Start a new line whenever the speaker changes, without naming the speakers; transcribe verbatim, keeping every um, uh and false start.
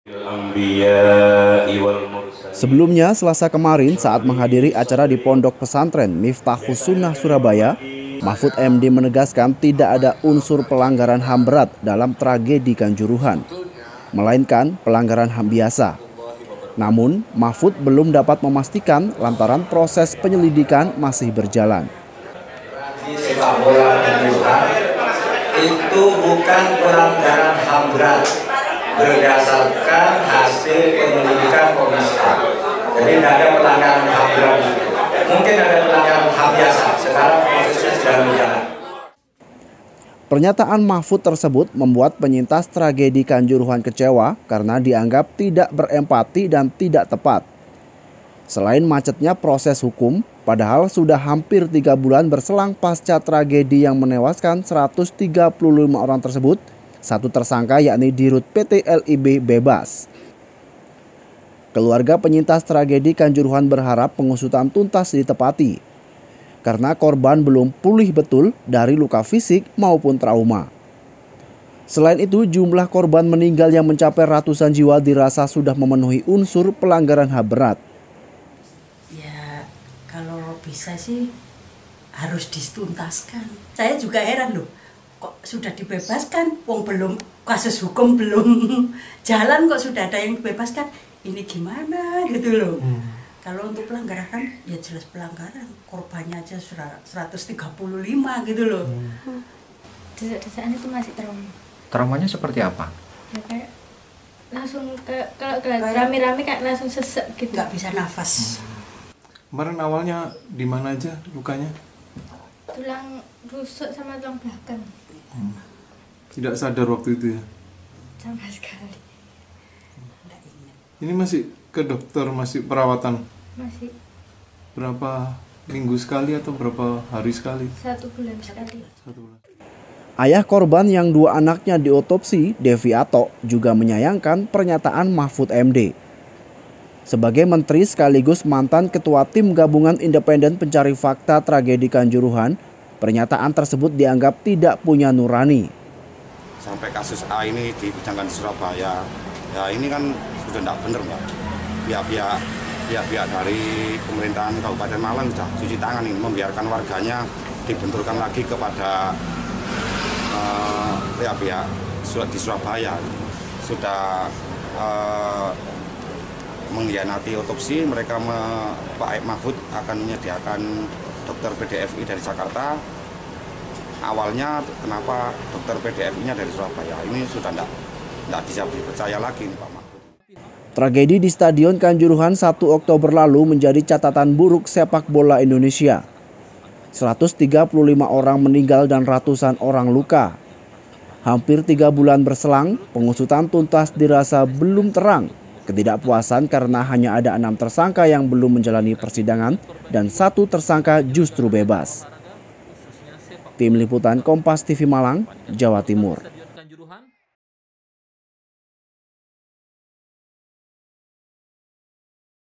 Sebelumnya, Selasa kemarin saat menghadiri acara di Pondok Pesantren Miftahus Sunnah Surabaya, Mahfud M D menegaskan tidak ada unsur pelanggaran H A M berat dalam tragedi Kanjuruhan, melainkan pelanggaran H A M biasa. Namun, Mahfud belum dapat memastikan lantaran proses penyelidikan masih berjalan.
Sepak bola Kanjuruhan itu bukan pelanggaran H A M berat berdasarkan hasil penyelidikan Komnas H A M. Jadi tidak ada pelanggaran H A M berat. Mungkin ada pelanggaran H A M biasa. Sekarang prosesnya sedang berjalan.
Pernyataan Mahfud tersebut membuat penyintas tragedi Kanjuruhan kecewa karena dianggap tidak berempati dan tidak tepat. Selain macetnya proses hukum, padahal sudah hampir tiga bulan berselang pasca tragedi yang menewaskan seratus tiga puluh lima orang tersebut, satu tersangka yakni Dirut P T L I B bebas. Keluarga penyintas tragedi Kanjuruhan berharap pengusutan tuntas ditepati, karena korban belum pulih betul dari luka fisik maupun trauma. Selain itu, jumlah korban meninggal yang mencapai ratusan jiwa dirasa sudah memenuhi unsur pelanggaran H A M berat.
Ya, kalau bisa sih harus dituntaskan. Saya juga heran loh, kok sudah dibebaskan, wong belum kasus hukum belum jalan kok sudah ada yang dibebaskan. Ini gimana gitu loh. Hmm. Kalau untuk pelanggaran H A M, ya jelas pelanggaran. Korbannya aja seratus tiga puluh lima gitu loh. Hmm.
Desaan itu masih trauma.
Traumanya seperti apa?
Ya kayak langsung ke kalau rame-rame kayak langsung sesek gitu.
Nggak bisa nafas.
Hmm. Kemarin awalnya di mana aja lukanya?
Tulang rusuk sama tulang belakang.
Hmm. Tidak sadar waktu itu ya?
Sama sekali.
Ini masih ke dokter, masih perawatan?
Masih.
Berapa minggu sekali atau berapa hari sekali?
Satu bulan sekali.
Satu bulan.
Ayah korban yang dua anaknya diotopsi, Devi Ato, juga menyayangkan pernyataan Mahfud M D. Sebagai menteri sekaligus mantan ketua tim gabungan independen pencari fakta tragedi Kanjuruhan, pernyataan tersebut dianggap tidak punya nurani.
Sampai kasus A ini dipidangkan di Surabaya, ya ini kan sudah tidak benar, Mbak. Pihak-pihak pihak-pihak dari pemerintahan Kabupaten Malang sudah cuci tangan ini, membiarkan warganya dibenturkan lagi kepada uh, pihak-pihak di Surabaya. Sudah uh, mengkhianati otopsi, mereka me, Pak Mahfud akan menyediakan dokter P D F I dari Jakarta. Awalnya kenapa dokter P D F I-nya dari Surabaya? Ini sudah tidak tidak bisa dipercaya lagi nih Pak Mahfud.
Tragedi di Stadion Kanjuruhan satu Oktober lalu menjadi catatan buruk sepak bola Indonesia. seratus tiga puluh lima orang meninggal dan ratusan orang luka. Hampir tiga bulan berselang, pengusutan tuntas dirasa belum terang. Ketidakpuasan karena hanya ada enam tersangka yang belum menjalani persidangan dan satu tersangka justru bebas. Tim Liputan Kompas T V Malang, Jawa Timur.